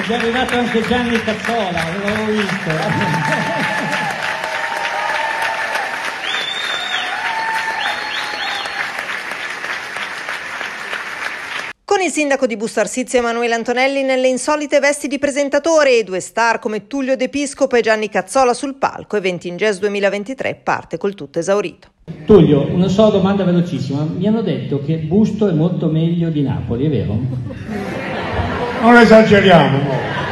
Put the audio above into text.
è arrivato anche Gianni Cazzola, l'avevo visto. Con il sindaco di Busto Arsizio Emanuele Antonelli nelle insolite vesti di presentatore e due star come Tullio De Piscopo e Gianni Cazzola sul palco, Eventi in Jazz 2023 parte col tutto esaurito. Tullio, una sola domanda velocissima. Mi hanno detto che Busto è molto meglio di Napoli, è vero? Non esageriamo, no.